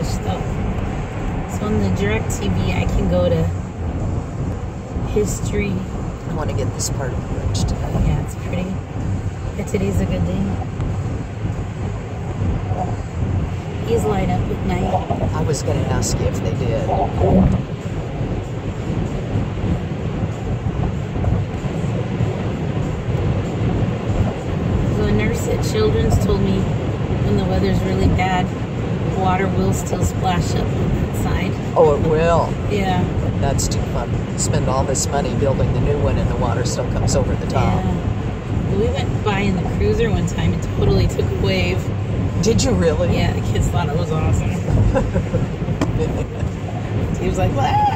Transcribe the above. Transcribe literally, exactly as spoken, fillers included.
fish stuff. So on the direct T V, I can go to history. I want to get this part of the bridge today. Yeah, it's pretty. Yeah, today's a good day. These light up at night. I was going to ask you if they did. So a nurse at Children's told me when the weather's really bad, water will still splash up on that side. Oh, it will? Yeah. That's too fun. Spend all this money building the new one and the water still comes over the top. Yeah. We went by in the cruiser one time and totally took a wave. Did you really? Yeah, the kids thought it was awesome. He was like, what?